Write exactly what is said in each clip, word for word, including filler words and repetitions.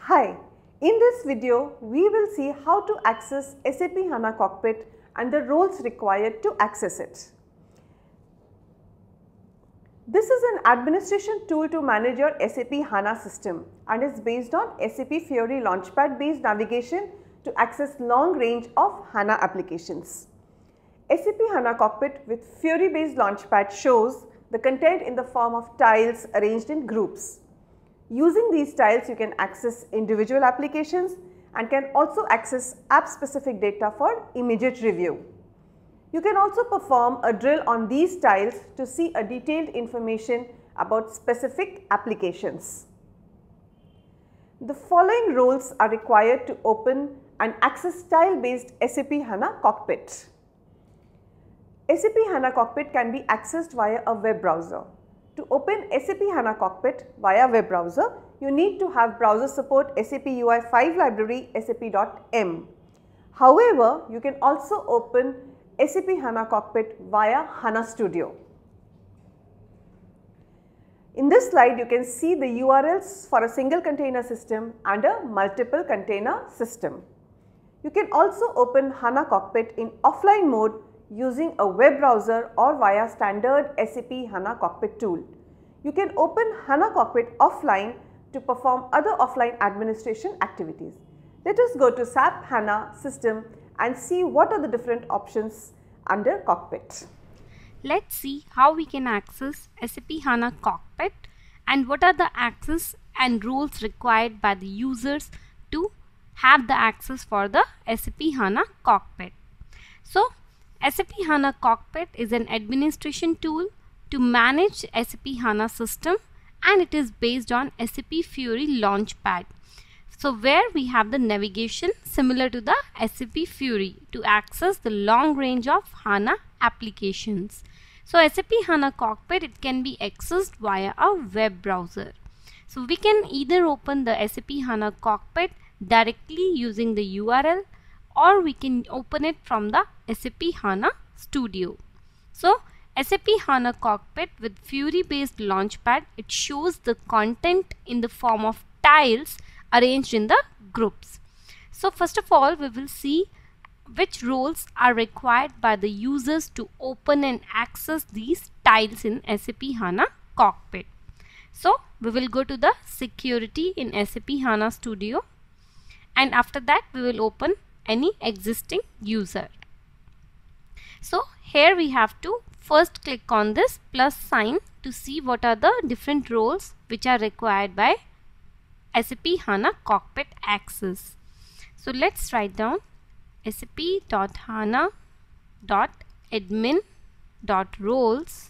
Hi, in this video we will see how to access S A P HANA Cockpit and the roles required to access it. This is an administration tool to manage your S A P HANA system and is based on S A P Fiori Launchpad based navigation to access long range of HANA applications. S A P HANA Cockpit with Fiori based Launchpad shows the content in the form of tiles arranged in groups. Using these tiles, you can access individual applications and can also access app-specific data for immediate review. You can also perform a drill on these tiles to see a detailed information about specific applications. The following roles are required to open and access tile-based S A P HANA Cockpit. S A P HANA Cockpit can be accessed via a web browser. To open S A P HANA Cockpit via web browser, you need to have browser support S A P U I five library S A P dot M. However, you can also open S A P HANA Cockpit via HANA Studio. In this slide, you can see the U R Ls for a single container system and a multiple container system. You can also open HANA Cockpit in offline mode using a web browser or via standard S A P HANA Cockpit tool. You can open HANA Cockpit offline to perform other offline administration activities. Let us go to S A P HANA system and see what are the different options under Cockpit. Let's see how we can access S A P HANA Cockpit and what are the access and rules required by the users to have the access for the S A P HANA Cockpit. So, S A P HANA Cockpit is an administration tool to manage S A P HANA system, and it is based on S A P Fiori Launchpad. So where we have the navigation similar to the S A P Fiori to access the long range of HANA applications. So S A P HANA Cockpit, it can be accessed via a web browser. So we can either open the S A P HANA Cockpit directly using the U R L, or we can open it from the S A P HANA Studio. So S A P HANA Cockpit with Fiori based Launchpad, it shows the content in the form of tiles arranged in the groups. So first of all, we will see which roles are required by the users to open and access these tiles in S A P HANA Cockpit. So we will go to the security in S A P HANA Studio, and after that we will open any existing user. So here we have to first click on this plus sign to see what are the different roles which are required by S A P HANA Cockpit access. So let's write down S A P dot HANA dot admin dot roles.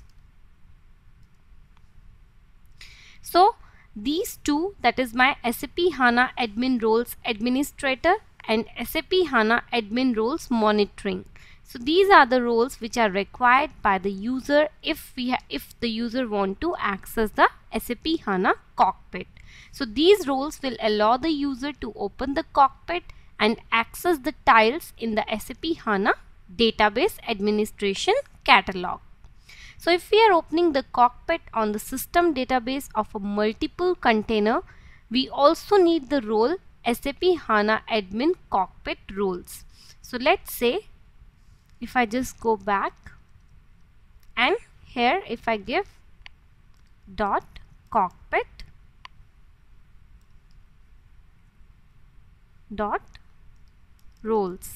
So these two, that is my S A P HANA admin roles administrator and S A P HANA admin roles monitoring. So these are the roles which are required by the user if we if the user want to access the S A P HANA Cockpit. So these roles will allow the user to open the cockpit and access the tiles in the S A P HANA database administration catalog. So if we are opening the cockpit on the system database of a multiple container, we also need the role S A P HANA admin cockpit roles. So let's say if I just go back, and here if I give dot cockpit dot roles.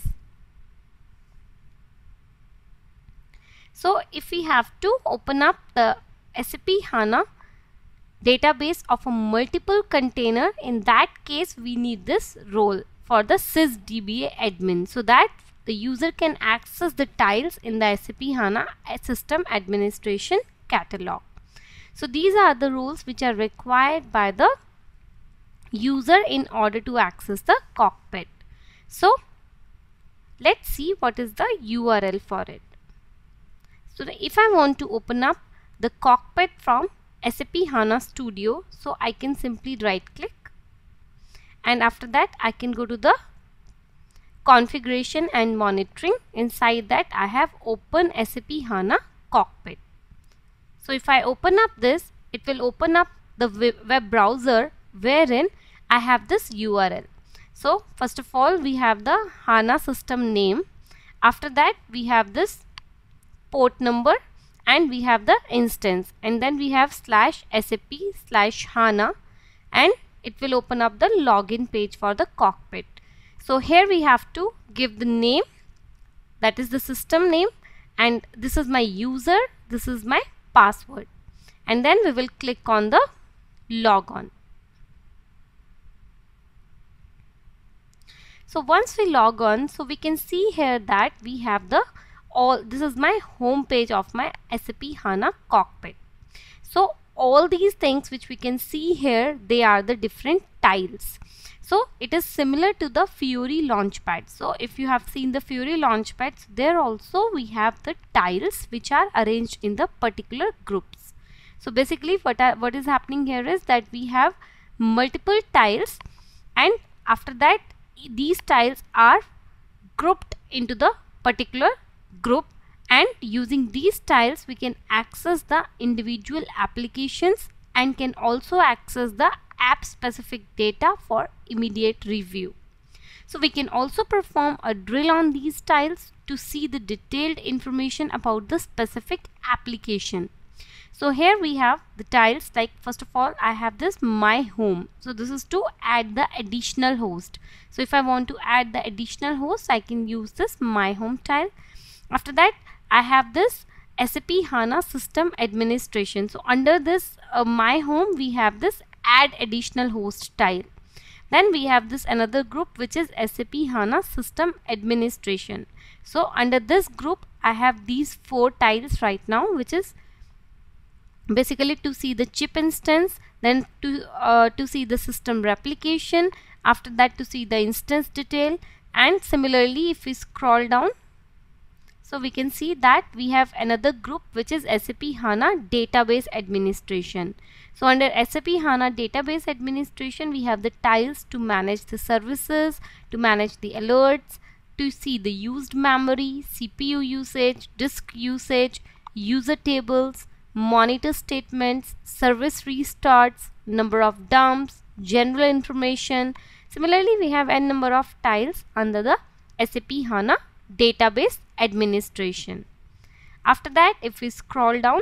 So if we have to open up the S A P HANA database of a multiple container, in that case we need this role for the sysdba admin, so that the user can access the tiles in the S A P HANA system administration catalog. So these are the rules which are required by the user in order to access the cockpit. So let's see what is the U R L for it. So if I want to open up the cockpit from S A P HANA Studio, so I can simply right click, and after that I can go to the configuration and monitoring. Inside that I have open S A P HANA Cockpit. So if I open up this, it will open up the web browser wherein I have this U R L. So first of all we have the HANA system name. After that we have this port number and we have the instance, and then we have slash sap slash HANA, and it will open up the login page for the cockpit. So here we have to give the name, that is the system name, and this is my user, this is my password, and then we will click on the log on. So once we log on, so we can see here that we have the all, this is my home page of my S A P HANA cockpit. So all these things which we can see here, they are the different tiles. So it is similar to the Fiori Launchpad. So if you have seen the Fiori Launchpads, there also we have the tiles which are arranged in the particular groups. So basically what, are, what is happening here is that we have multiple tiles, and after that these tiles are grouped into the particular group, and using these tiles we can access the individual applications and can also access the app specific data for immediate review. So we can also perform a drill on these tiles to see the detailed information about the specific application. So here we have the tiles, like first of all I have this my home. So this is to add the additional host. So if I want to add the additional host, I can use this my home tile. After that I have this S A P HANA system administration. So under this uh, my home we have this add additional host tile. Then we have this another group which is S A P HANA system administration. So under this group I have these four tiles right now, which is basically to see the chip instance, then to uh, to see the system replication, after that to see the instance detail, and similarly if we scroll down, so we can see that we have another group which is S A P HANA database administration. So under S A P HANA database administration we have the tiles to manage the services, to manage the alerts, to see the used memory, C P U usage, disk usage, user tables, monitor statements, service restarts, number of dumps, general information. Similarly we have n number of tiles under the S A P HANA database administration. After that if we scroll down,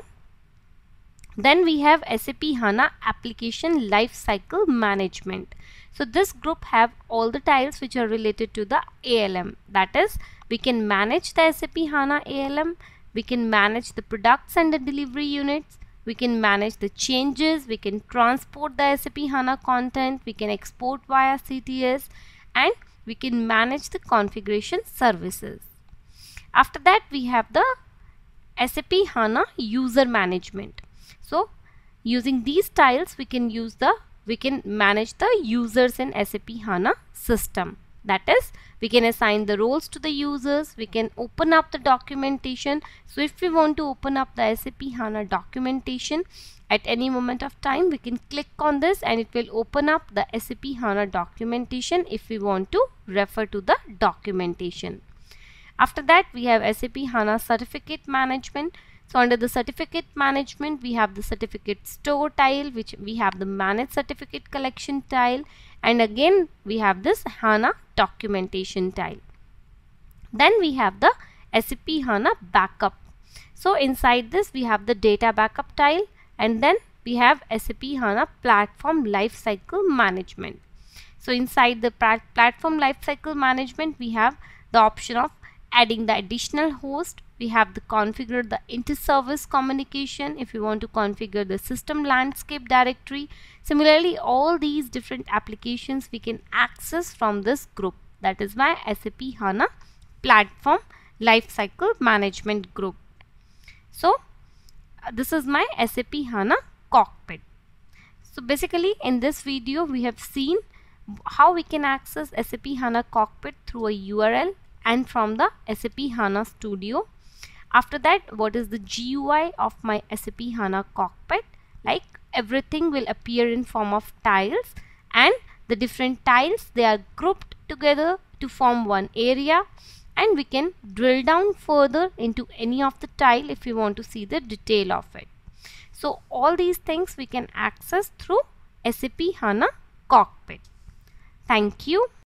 then we have S A P HANA application lifecycle management. So this group have all the tiles which are related to the A L M. That is, we can manage the S A P HANA A L M, we can manage the products and the delivery units, we can manage the changes, we can transport the S A P HANA content, we can export via C T S, and we can manage the configuration services. After that we have the S A P HANA user management. So using these tiles we can use the we can manage the users in S A P HANA system. That is, we can assign the roles to the users, we can open up the documentation. So if we want to open up the S A P HANA documentation at any moment of time, we can click on this and it will open up the S A P HANA documentation if we want to refer to the documentation. After that we have S A P HANA certificate management. So under the certificate management we have the certificate store tile, which we have the manage certificate collection tile, and again we have this HANA documentation tile. Then we have the S A P HANA backup. So inside this we have the data backup tile, and then we have S A P HANA platform lifecycle management. So inside the platform lifecycle management we have the option of adding the additional host, we have the configure the inter-service communication if you want to configure the system landscape directory. Similarly all these different applications we can access from this group, that is my S A P HANA platform lifecycle management group. So uh, this is my S A P HANA cockpit. So basically in this video we have seen how we can access S A P HANA cockpit through a U R L and from the S A P HANA Studio. After that, what is the G U I of my S A P HANA cockpit? Like everything will appear in form of tiles, and the different tiles, they are grouped together to form one area, and we can drill down further into any of the tile if we want to see the detail of it. So all these things we can access through S A P HANA cockpit. Thank you.